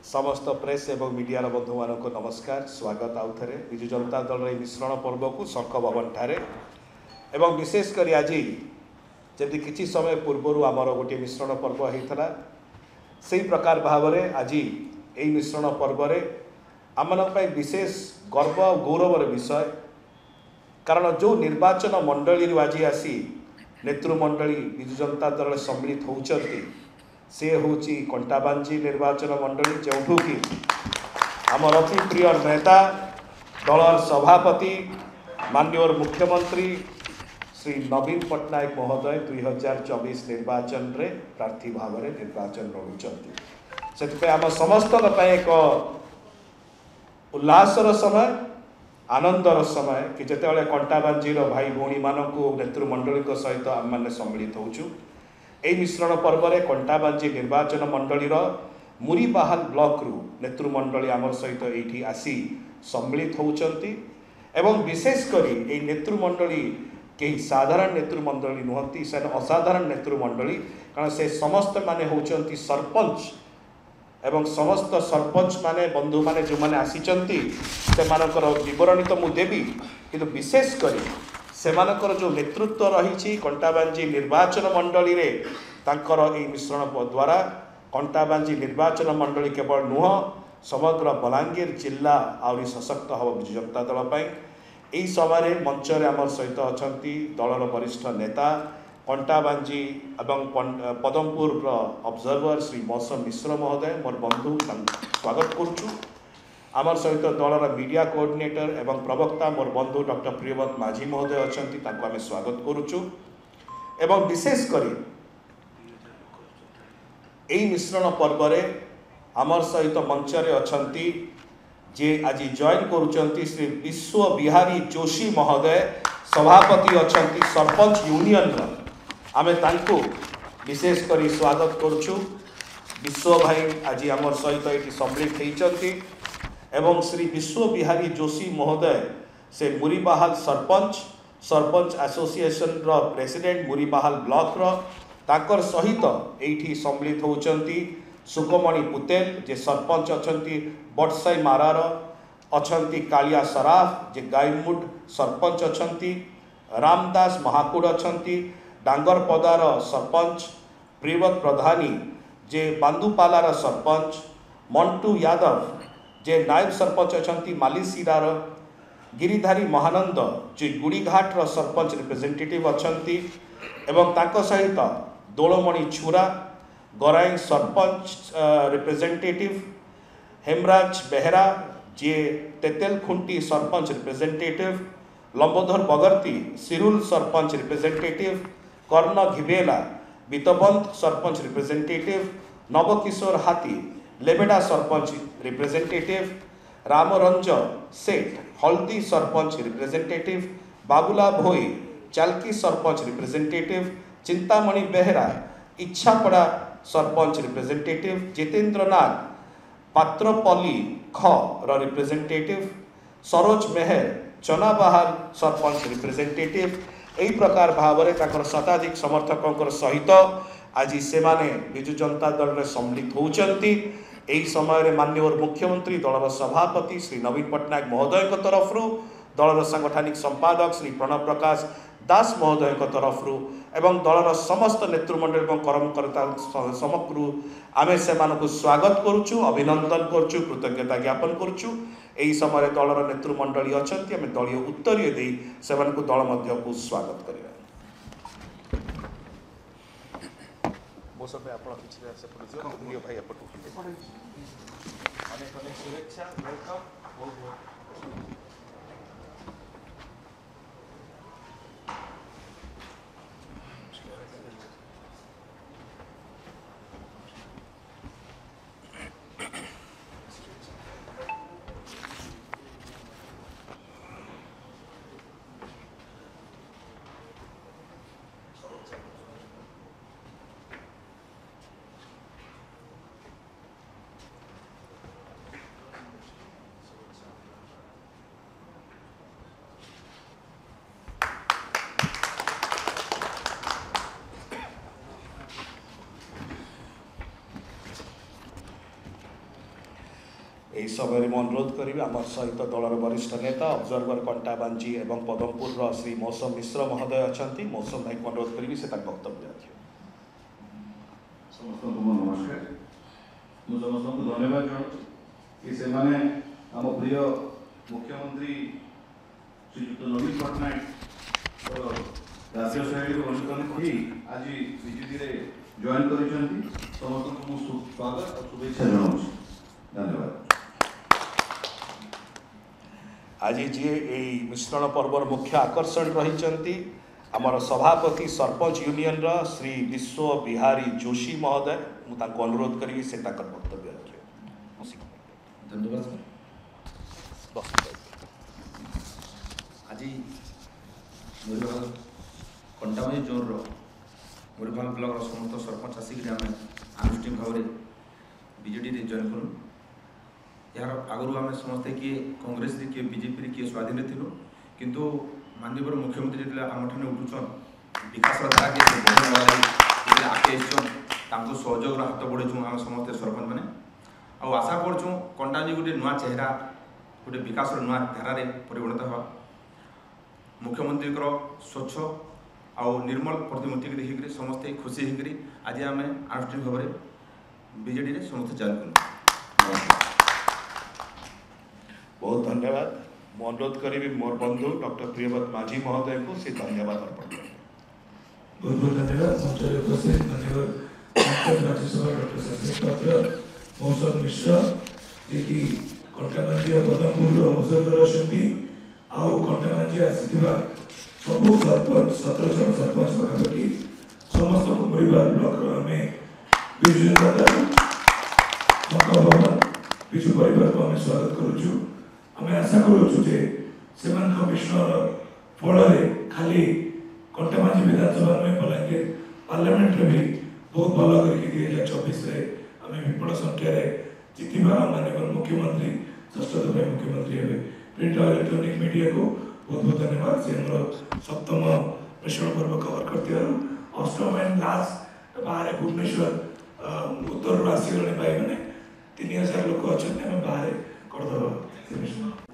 समस्त प्रेस एवं मीडिया बंधु मान को नमस्कार स्वागत आउ थे विजु जनता दल मिश्रण पर्व को शंख भवन ठारे एवं विशेषकर आज जब किसी समय पूर्वर आमर गोटे मिश्रण पर्व होता से प्रकार भाव में आज यही मिश्रण पर्व आम विशेष गर्व और गौरवर विषय कारण जो निर्वाचन मंडली आज आसी नेतृमंडली विजु जनता दल सम्मिलित होती से हूँ कंटाबांजी निर्वाचन मंडली जो कि आम अति प्रिय नेता दलर सभापति माननीय मुख्यमंत्री श्री नवीन पट्टनायक महोदय 2024 निर्वाचन रे प्रार्थी भाव में निर्वाचन लड़ुंट से आम समस्त एक उल्लासर समय आनंदर समय कि जिते कंटाबांजीर भाई भौणी मानू नेतृमंडली सहित आम मैंने सम्मिलित होचु यही मिश्रण पर्व में कंटाबांजी निर्वाचन मंडलीर मुरीबाहाल ब्लॉक रु नेतृमंडली आमर सहित ये आसी सम्मिलित होती एवं विशेषकर ये नेतृमंडली कई साधारण नेतृमंडली नुहति से असाधारण नेतृमंडली कारण से समस्त माने होचंती सरपंच एवं समस्त सरपंच माने बंधु माने जो माने आसीचंती से मानकर विवरणी तो मु देवी किंतु विशेषकर सेमानकर जो नेतृत्व रही कंटाबांजी निर्वाचन मंडली रे तांकर ए मिश्रण द्वारा कंटाबांजी निर्वाचन मंडली केवल नुह समग्र बलांगीर जिला आहरी सशक्त हम विजु जनता दल यही समय मंच में आम सहित अच्छा दलर वरिष्ठ नेता कंटाबांजी एवं पदमपुर ऑब्जर्वर श्री मौसम मिश्र महोदय मोर बंधु स्वागत करुचु आमर सहित दलर मीडिया कोऑर्डिनेटर एवं प्रवक्ता मोर बंधु डॉक्टर प्रियव्रत माझी महोदय अच्छा आम स्वागत करुचु एवं विशेषकर यही मिश्रण पर्व आमर सहित मंच अच्छा जे आज जॉइन करुँच श्री विश्व बिहारी जोशी महोदय सभापति अच्छा सरपंच यूनियन आमे तांको विशेषकर स्वागत करुचु विश्व भाई आज आमर सहित ये सम्मिलित होती एवं श्री विश्व बिहारी जोशी महोदय से मुरीबाहाल सरपंच एसोसिएशन रो प्रेसिडेंट मुरीबाहाल ब्लॉक रो ताकर सहित ये सम्मिलित होती सुकमणि पुतेल जे सरपंच अच्छा बटसाई मारार अच्छा कालिया सराफ जे गायमुड सरपंच अच्छा रामदास महाकुड़ अच्छा डांगरपदार सरपंच प्रियव्रत प्रधानी जे बांदुपालार सरपंच मंटू यादव जे नायब सरपंच अच्छा मालीसीरार गिरिधारी महानंद जे गुड़ीघाट सरपंच रिप्रेजेंटेटिव अच्छा एवं ताको सहित दोलमणि छुरा गराई सरपंच रिप्रेजेंटेटिव हेमराज बेहरा जे Tetelkhunti sarpanch representative Lambodhar Bagarti Sirul sarpanch representative Karna Ghibela Bitbant sarpanch representative Nabakishore Hathi Lebeda sarpanch representative Ramranj Seth Haldi sarpanch representative Babula Bhoi Chalki sarpanch representative Chintamani Behera Ichhapada sarpanch representative Jitendra Nag Patrapalli ख रिप्रेजेंटेटिव सरोज मेहर चनाबाहार सरपंच रिप्रेजेंटेटिव यही प्रकार भाव में शताधिक समर्थकों सहित आज से विजु जनता दल में सम्मिलित होती यही समय माननीय मुख्यमंत्री दलर सभापति श्री नवीन पट्टनायक महोदय तरफ दलर सांगठनिक संपादक श्री प्रणव प्रकाश दास महोदय तरफ एवं दलर समस्त नेतृमंडल और कर्मकर्ता समग्र आमे से स्वागत करुचु अभिनंदन करुचु कृतज्ञता ज्ञापन करुचु यही समय दलर नेतृमंडली अच्छा आम दलीय उत्तरीय दे से दल मध्य को स्वागत करवा मो सब आप भाई अनेक अनेक शुभेच्छा वेलकम यही समय में अनुरोध करी आम सहित दलर वरिष्ठ नेता ऑब्जर्वर कंटा बांजी एवं पदमपुर श्री मौसम मिश्र महोदय अच्छा मौसम भाई को अनुरोध करी से वक्तव्य रखिए। समस्त नमस्कार मुझे समस्त धन्यवाद कि से माने आम प्रिय मुख्यमंत्री श्रीयुक्त नवीन पट्टनायक राष्ट्रीय शैली अनुष्ठान करी आज बीजेपी रे जॉइन करिसेंती समस्त को स्वागत और शुभेच्छा जनाऊँ। धन्यवाद। आज जी मिश्रण पर्वर मुख्य आकर्षण रही आमर सभापति सरपंच यूनियन श्री विश्व बिहारी जोशी महोदय मुझे अनुरोध करी से वक्तव्य रखे। धन्यवाद आज मयूरभ कंटाबांजी जोन मयूरभ ब्लॉक समस्त सरपंच आसिक आम आनुष्ठानिक भाव में बीजेडी जॉइन कलु। यार आगु आम समस्ते किए कांग्रेस किए बीजेपी किए स्वाधीन थी किंतु माननीय मुख्यमंत्री जो आम ठाने उठुचन विकास धारा के बढ़े आगे सहयोग हाथ बढ़ेचु आम समस्त सरपंच मैंने आशा करचु कंटाबांजी गोटे नुआ चेहरा गोटे विकास नुआ धारा परिगणित हवा मुख्यमंत्री स्वच्छ आउ निर्मल प्रतिमूर्ति की देखिक समस्ते खुशी होकर आज आम आनुष्ठानिक भाव में बीजेडी समस्त जॉइन कलु। बहुत धन्यवाद। मैं अनुरोध करी मोर बंधु डॉक्टर प्रियव्रत माझी महोदय को से धन्यवाद अर्पण करें। बहुत बहुत धन्यवाद मंच उपस्थित धन्यवाद राज्यसभा डॉक्टर सचिन पात्र मौसम मिश्र जी कंटाबांजी और पदमपुर अवसर अच्छी आउ कंटाबांजी आसीथिबा सबू सरपंच 17 जन सरपंच पाखापाखि समस्त परिवार ब्लॉक आम विजु जनता भवन विजु परिवार को आम स्वागत करुचु। आम आशा करुचु जे मिश्रण फल खाली कंटाबांजी विधानसभा में बलांगीर पार्लियामेंट भी बहुत भल कर 2024 आम विपुल संख्यार जीतवा माननीय मुख्यमंत्री षष्ठ दफा मुख्यमंत्री हे। प्रिंट और इलेक्ट्रोनिक मीडिया को बहुत बहुत धन्यवाद से सप्तम मिश्रण पर्व कवर करते अष्टम एंड लास्ट बाहर भुवनेश्वर उत्तर आसगले भाई मैंने 3000 लोक अच्छा बाहर करदे।